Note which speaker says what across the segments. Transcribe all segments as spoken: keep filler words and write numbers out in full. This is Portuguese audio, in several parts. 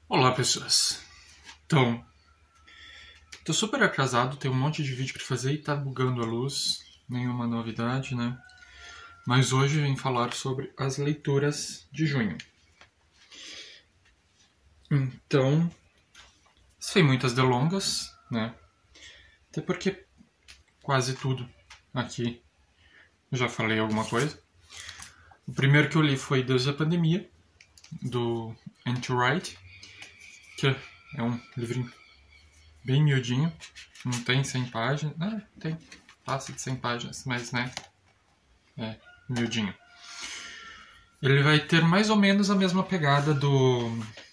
Speaker 1: Olá, pessoas. Então, tô super atrasado, tem um monte de vídeo pra fazer e tá bugando a luz. Nenhuma novidade, né? Mas hoje eu vim falar sobre as leituras de junho. Então, sem muitas delongas, né? Até porque quase tudo aqui eu já falei alguma coisa. O primeiro que eu li foi Deus e a Pandemia, do N.T. Wright, que é um livrinho bem miudinho, não tem cem páginas, ah, tem, passa de cem páginas, mas né, é miudinho. Ele vai ter mais ou menos a mesma pegada do,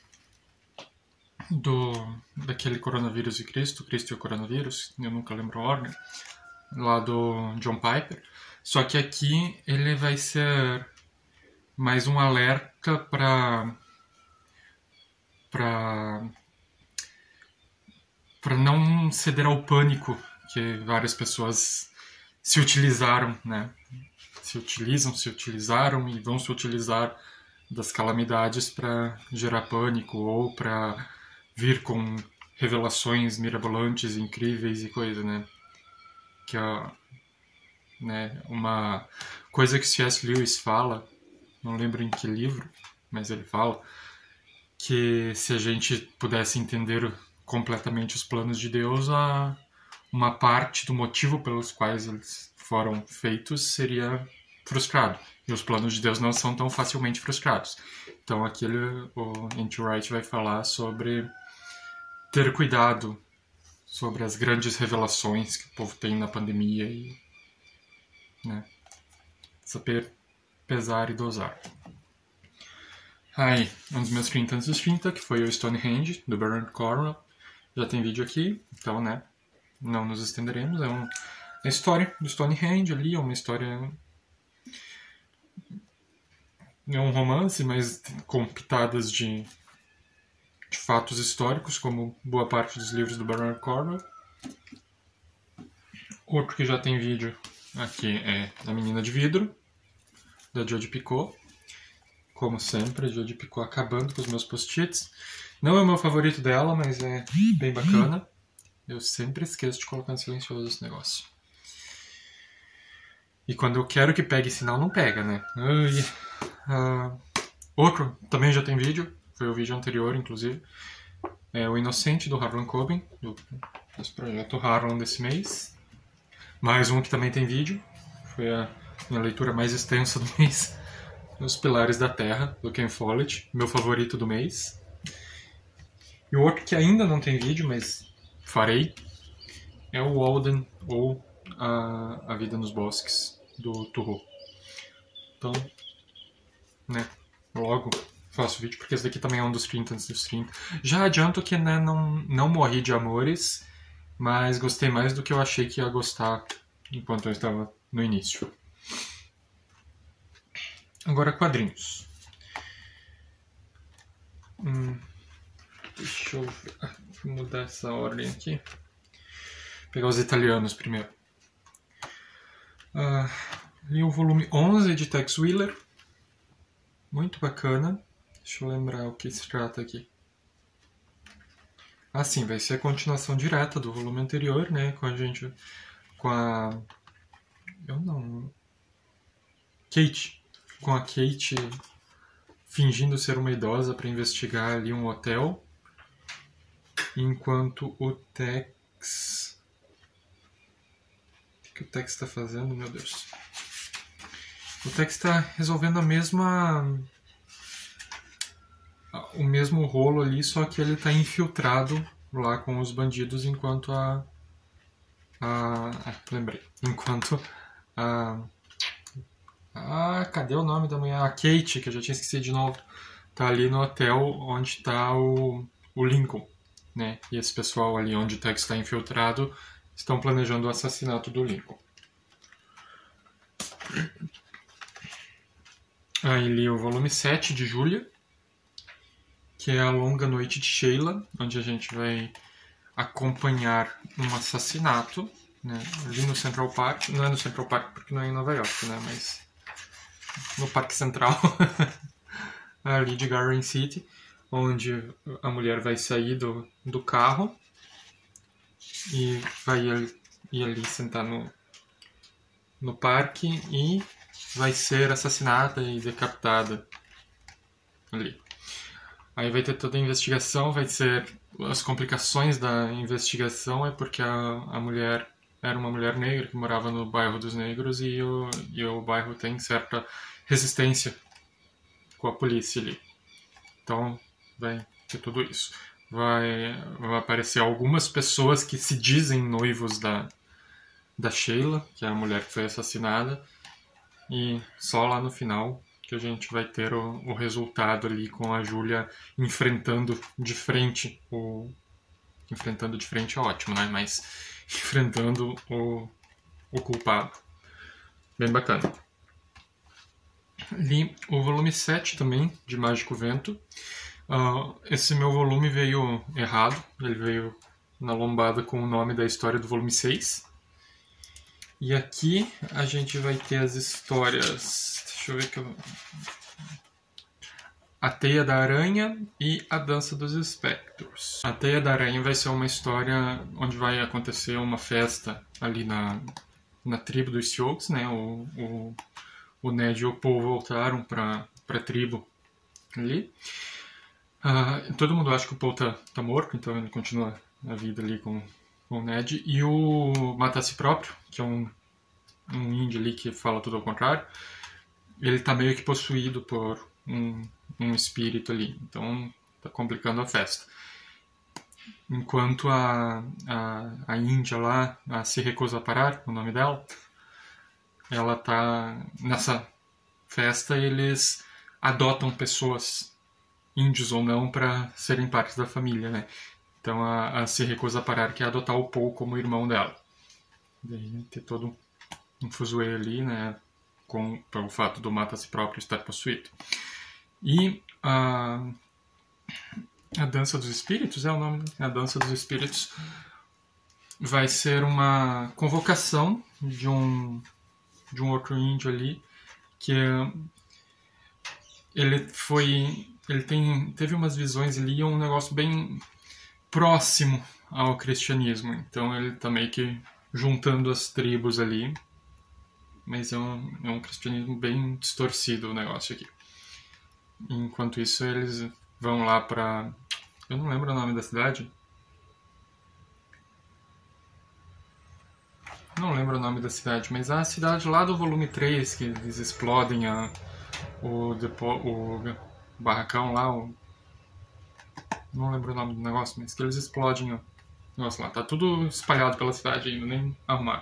Speaker 1: do daquele Coronavírus e Cristo, Cristo e o Coronavírus, eu nunca lembro a ordem, lá do John Piper, só que aqui ele vai ser mais um alerta para para para não ceder ao pânico que várias pessoas se utilizaram, né? Se utilizam, se utilizaram e vão se utilizar das calamidades para gerar pânico ou para vir com revelações mirabolantes, incríveis e coisa, né? Que é, né, uma coisa que C S Lewis fala, não lembro em que livro, mas ele fala que se a gente pudesse entender completamente os planos de Deus, a uma parte do motivo pelos quais eles foram feitos seria frustrado. E os planos de Deus não são tão facilmente frustrados. Então aqui ele, o N T Wright vai falar sobre ter cuidado sobre as grandes revelações que o povo tem na pandemia e, né, saber pesar e dosar. Aí, um dos meus trinta antes dos trinta, que foi o Stonehenge, do Bernard Cornwell. Já tem vídeo aqui, então, né, não nos estenderemos. É uma história do Stonehenge ali, é uma história... É um romance, mas com pitadas de, de fatos históricos, como boa parte dos livros do Bernard Cornwell. Outro que já tem vídeo aqui é A Menina de Vidro, da Jodi Picoult. Como sempre, a Jodi Picoult acabando com os meus post-its. Não é o meu favorito dela, mas é bem bacana. Eu sempre esqueço de colocar em silencioso esse negócio. E quando eu quero que pegue sinal, não pega, né? Uh, outro, também já tem vídeo. Foi o vídeo anterior, inclusive. É O Inocente, do Harlan Coben, do desse projeto Harlan desse mês. Mais um que também tem vídeo. Foi a minha leitura mais extensa do mês. Os Pilares da Terra, do Ken Follett, meu favorito do mês. E o outro que ainda não tem vídeo, mas farei, é o Walden, ou A, a Vida nos Bosques, do Thoreau. Então, né, logo faço vídeo, porque esse daqui também é um dos trinta antes dos trinta. Já adianto que, né, não, não morri de amores, mas gostei mais do que eu achei que ia gostar enquanto eu estava no início. Agora, quadrinhos. Hum, deixa eu ver. Ah, vou mudar essa ordem aqui. Vou pegar os italianos primeiro. Ah, li o volume onze de Tex Willer. Muito bacana. Deixa eu lembrar o que se trata aqui. Ah, sim, vai ser a continuação direta do volume anterior, né? Com a gente. Com a. Eu não. Kate. Com a Kate fingindo ser uma idosa para investigar ali um hotel, enquanto o Tex... O que o Tex está fazendo, meu Deus? O Tex está resolvendo a mesma... o mesmo rolo ali, só que ele está infiltrado lá com os bandidos, enquanto a... a... Ah, lembrei. Enquanto a... Ah, cadê o nome da mulher? A Kate, que eu já tinha esquecido de novo. Tá ali no hotel onde tá o, o Lincoln, né? E esse pessoal ali onde o Tex está infiltrado estão planejando o assassinato do Lincoln. Aí li o volume sete de Julia, que é A Longa Noite de Sheila, onde a gente vai acompanhar um assassinato, né? Ali no Central Park. Não é no Central Park porque não é em Nova York, né? Mas no Parque Central, ali de Garden City, onde a mulher vai sair do, do carro e vai ir ali sentar no, no parque e vai ser assassinada e decapitada ali. Aí vai ter toda a investigação, vai ser... As complicações da investigação é porque a, a mulher era uma mulher negra que morava no bairro dos negros e o, e o bairro tem certa resistência com a polícia ali. Então vai ter tudo isso. Vai, vai aparecer algumas pessoas que se dizem noivos da, da Sheila, que é a mulher que foi assassinada, e só lá no final que a gente vai ter o, o resultado ali com a Júlia enfrentando de frente o... Enfrentando de frente é ótimo, né? Mas enfrentando o, o culpado. Bem bacana. Li o volume sete também, de Mágico Vento. Uh, esse meu volume veio errado. Ele veio na lombada com o nome da história do volume seis. E aqui a gente vai ter as histórias... Deixa eu ver que eu... A Teia da Aranha e A Dança dos Espectros. A Teia da Aranha vai ser uma história onde vai acontecer uma festa ali na, na tribo dos Sioux, né? O, o, o Ned e o Paul voltaram para a tribo ali. Uh, todo mundo acha que o Paul tá, tá morto, então ele continua a vida ali com, com o Ned. E o Mata-se Próprio, que é um, um índio ali que fala tudo ao contrário, ele tá meio que possuído por um, um espírito ali, então tá complicando a festa. Enquanto a, a, a Índia lá, a Se Recusa a Parar, o nome dela, ela tá nessa festa, eles adotam pessoas, índios ou não, para serem parte da família, né? Então a, a Se Recusa a Parar quer adotar o Paul como irmão dela. Daí tem todo um fuzuê ali, né? Com, pelo fato do Mata-se Próprio estar possuído. E a, a Dança dos Espíritos, é o nome, a Dança dos Espíritos, vai ser uma convocação de um, de um outro índio ali, que ele foi, ele tem, teve umas visões ali, um negócio bem próximo ao cristianismo, então ele tá meio que juntando as tribos ali. Mas é um, é um cristianismo bem distorcido o negócio aqui. Enquanto isso, eles vão lá pra... Eu não lembro o nome da cidade. Não lembro o nome da cidade, mas é a cidade lá do volume três, que eles explodem a, o, depo, o barracão lá. O, não lembro o nome do negócio, mas que eles explodem o negócio lá. Tá tudo espalhado pela cidade ainda, nem arrumaram.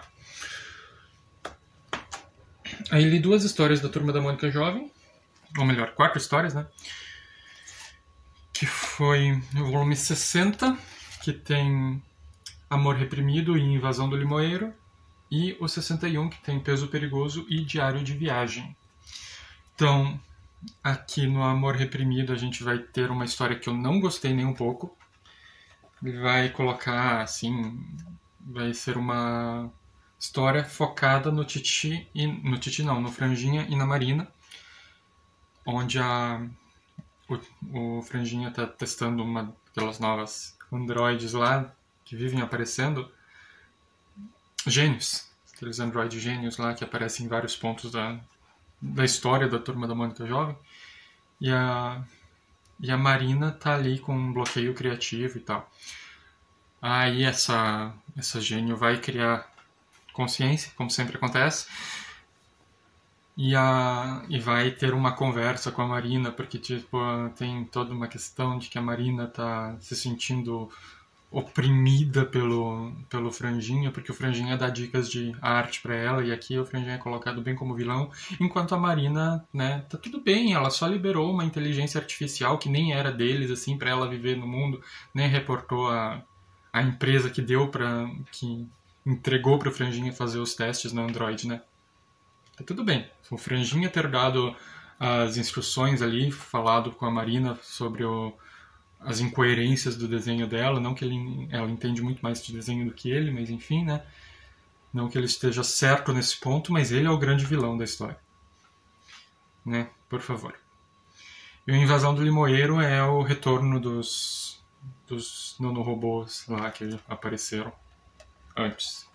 Speaker 1: Aí li duas histórias da Turma da Mônica Jovem, ou melhor, quatro histórias, né? Que foi o volume sessenta, que tem Amor Reprimido e Invasão do Limoeiro, e o sessenta e um, que tem Peso Perigoso e Diário de Viagem. Então, aqui no Amor Reprimido a gente vai ter uma história que eu não gostei nem um pouco. Ele vai colocar, assim, vai ser uma... história focada no Titi, e, no Titi não, no Franjinha e na Marina, onde a, o, o Franjinha está testando uma daquelas novas androides lá, que vivem aparecendo, gênios, aqueles androides gênios lá que aparecem em vários pontos da, da história da Turma da Mônica Jovem, e a, e a Marina tá ali com um bloqueio criativo e tal. Aí essa, essa gênio vai criar consciência, como sempre acontece, e, a, e vai ter uma conversa com a Marina, porque tipo, tem toda uma questão de que a Marina tá se sentindo oprimida pelo, pelo Franjinha, porque o Franjinha dá dicas de arte para ela, e aqui o Franjinha é colocado bem como vilão, enquanto a Marina, né, tá tudo bem, ela só liberou uma inteligência artificial que nem era deles, assim, para ela viver no mundo, nem reportou a, a empresa que deu para que entregou para o Franjinha fazer os testes no Android, né? Tá tudo bem. O Franjinha ter dado as instruções ali, falado com a Marina sobre o, as incoerências do desenho dela, não que ele, ela entende muito mais de desenho do que ele, mas enfim, né? Não que ele esteja certo nesse ponto, mas ele é o grande vilão da história. Né? Por favor. E o Invasão do Limoeiro é o retorno dos, dos nanorobôs lá que apareceram antes.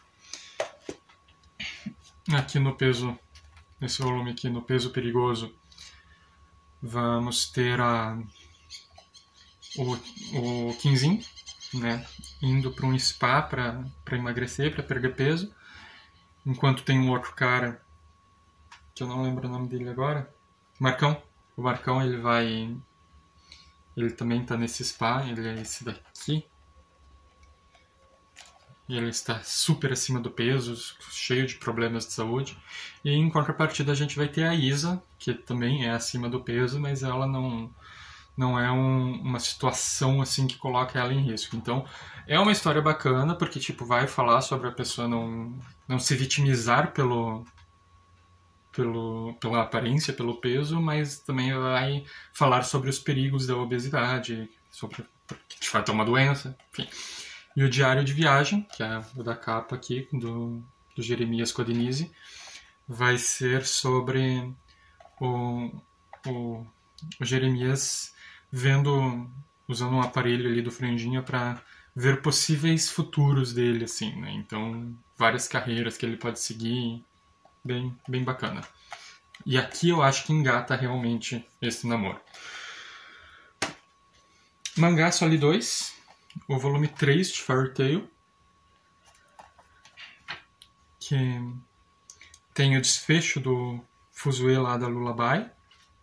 Speaker 1: Aqui no peso, nesse volume aqui, no Peso Perigoso, vamos ter a, o, o Quinzin, né, indo para um spa para emagrecer, para perder peso, enquanto tem um outro cara, que eu não lembro o nome dele agora, Marcão. O Marcão, ele vai, ele também está nesse spa, ele é esse daqui. Ele está super acima do peso, cheio de problemas de saúde. E em contrapartida a gente vai ter a Isa, que também é acima do peso, mas ela não, não é um, uma situação assim que coloca ela em risco. Então é uma história bacana, porque tipo, vai falar sobre a pessoa não, não se vitimizar pelo, pelo, pela aparência, pelo peso, mas também vai falar sobre os perigos da obesidade, sobre que de fato é uma doença, enfim. E o Diário de Viagem, que é o da capa aqui, do, do Jeremias Codinizzi, vai ser sobre o, o, o Jeremias vendo, usando um aparelho ali do Franjinha para ver possíveis futuros dele, assim, né? Então, várias carreiras que ele pode seguir, bem, bem bacana. E aqui eu acho que engata realmente esse namoro. Mangá Soli dois. O volume três de Fairy Tail, que tem o desfecho do Fuzue lá da Lullaby.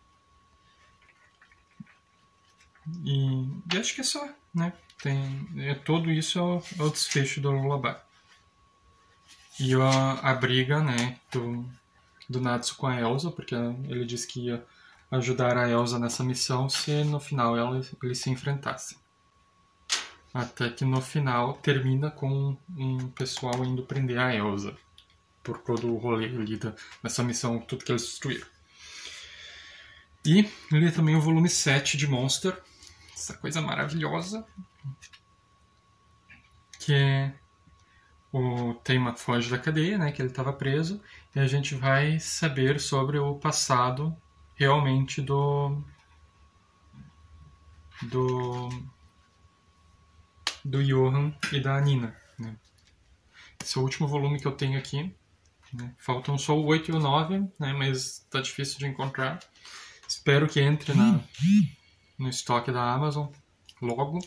Speaker 1: E, e acho que é só, né? Tem, é, tudo isso é o, é o desfecho do Lullaby. E a, a briga, né, do, do Natsu com a Elsa, porque ele disse que ia ajudar a Elsa nessa missão se no final ela, eles se enfrentassem. Até que no final termina com um pessoal indo prender a Elsa. Por todo o rolê ali nessa missão, tudo que eles destruíram. E li também o volume sete de Monster. Essa coisa maravilhosa. Que é o tema foge da cadeia, né? Que ele estava preso. E a gente vai saber sobre o passado realmente do... Do... do Johan e da Nina, né? Esse é o último volume que eu tenho aqui, né? Faltam só o oito e o nove, né? Mas tá difícil de encontrar. Espero que entre na, no estoque da Amazon logo.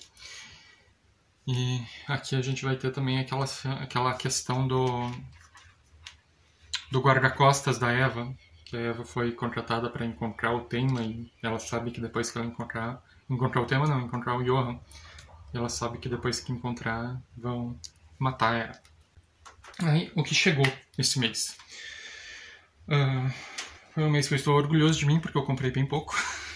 Speaker 1: E aqui a gente vai ter também aquela, aquela questão do, do guarda-costas da Eva, que a Eva foi contratada para encontrar o tema e ela sabe que depois que ela encontrar... Encontrar o tema não, encontrar o Johan. Ela sabe que depois que encontrar, vão matar ela. Aí, o que chegou esse mês? Uh, foi um mês que eu estou orgulhoso de mim, porque eu comprei bem pouco.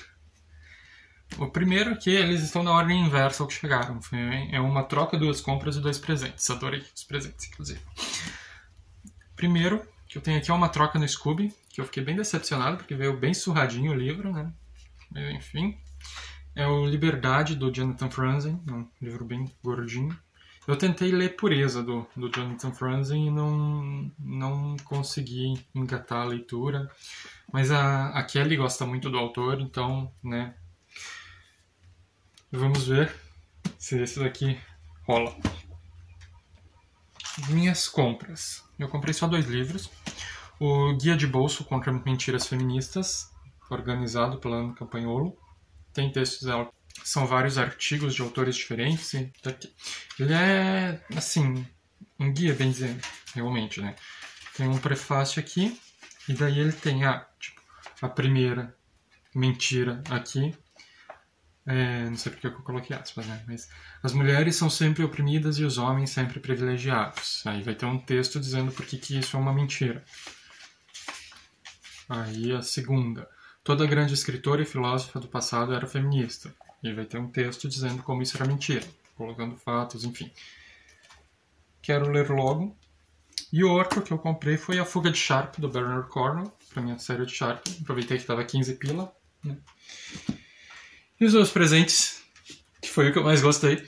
Speaker 1: O primeiro é que eles estão na ordem inversa ao que chegaram. Foi, é uma troca, duas compras e dois presentes. Adorei os presentes, inclusive. Primeiro, que eu tenho aqui é uma troca no Scooby, que eu fiquei bem decepcionado, porque veio bem surradinho o livro, né? Mas, enfim... É o Liberdade, do Jonathan Franzen, um livro bem gordinho. Eu tentei ler Pureza, do, do Jonathan Franzen, e não, não consegui engatar a leitura. Mas a, a Kelly gosta muito do autor, então, né... Vamos ver se esse daqui rola. Minhas compras. Eu comprei só dois livros. O Guia de Bolso contra Mentiras Feministas, organizado pela Ana Campanholo. Tem textos dela, são vários artigos de autores diferentes. E daqui. Ele é, assim, um guia, bem dizendo, realmente, né? Tem um prefácio aqui, e daí ele tem a, tipo, a primeira mentira aqui. É, não sei porque eu coloquei aspas, né? Mas as mulheres são sempre oprimidas e os homens sempre privilegiados. Aí vai ter um texto dizendo por que que isso é uma mentira. Aí a segunda... Toda grande escritora e filósofa do passado era feminista. E vai ter um texto dizendo como isso era mentira, colocando fatos, enfim. Quero ler logo. E o outro que eu comprei foi A Fuga de Sharp, do Bernard Cornwell, para minha série de Sharp. Aproveitei que estava quinze pila. Né? E os meus presentes, que foi o que eu mais gostei.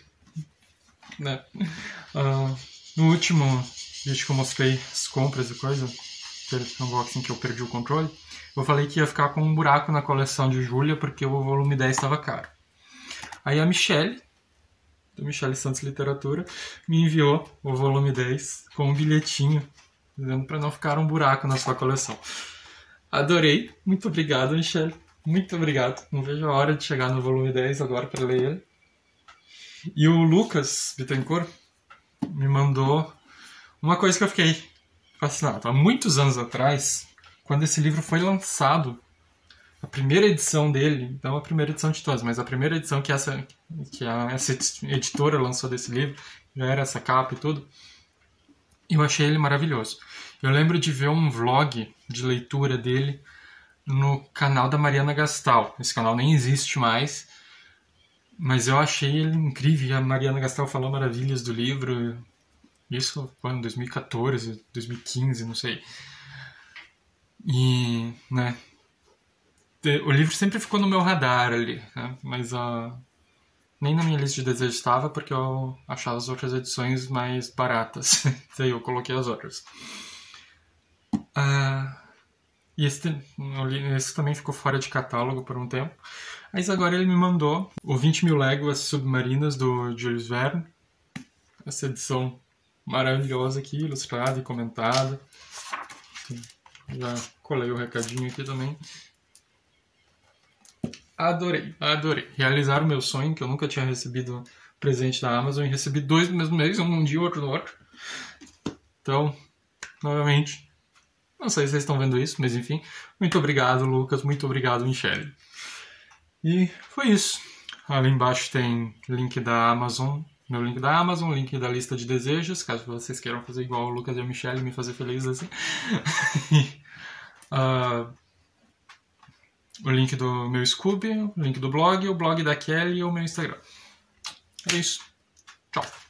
Speaker 1: Né? Uh, no último vídeo que eu mostrei as compras e coisa, unboxing que eu perdi o controle, eu falei que ia ficar com um buraco na coleção de Júlia, porque o volume dez estava caro. Aí a Michelle, do Michelle Santos Literatura, me enviou o volume dez com um bilhetinho, dizendo para não ficar um buraco na sua coleção. Adorei, muito obrigado, Michelle, muito obrigado. Não vejo a hora de chegar no volume dez agora para ler ele. E o Lucas Bittencourt me mandou uma coisa que eu fiquei fascinado. Há muitos anos atrás, quando esse livro foi lançado, a primeira edição dele, não a primeira edição de todas, mas a primeira edição que essa, que a, essa editora lançou desse livro, já era essa capa e tudo, eu achei ele maravilhoso. Eu lembro de ver um vlog de leitura dele no canal da Mariana Gastal. Esse canal nem existe mais, mas eu achei ele incrível. E a Mariana Gastal falou maravilhas do livro. Isso foi em dois mil e quatorze, dois mil e quinze, não sei. E, né, o livro sempre ficou no meu radar ali, né, mas uh, nem na minha lista de desejos estava, porque eu achava as outras edições mais baratas. Daí eu coloquei as outras. Uh, e esse, esse também ficou fora de catálogo por um tempo. Mas agora ele me mandou o vinte mil Léguas Submarinas do Jules Verne. Essa edição maravilhosa aqui, ilustrada e comentada. Já colei o recadinho aqui também. Adorei, adorei. Realizar o meu sonho, que eu nunca tinha recebido presente da Amazon, e recebi dois no mesmo mês, um num dia, outro no outro. Então, novamente, não sei se vocês estão vendo isso, mas enfim, muito obrigado, Lucas, muito obrigado, Michelle. E foi isso. Ali embaixo tem link da Amazon, meu link da Amazon, link da lista de desejos, caso vocês queiram fazer igual o Lucas e a Michelle e me fazer feliz assim. uh, o link do meu Scooby, o link do blog, o blog da Kelly e o meu Instagram. É isso. Tchau.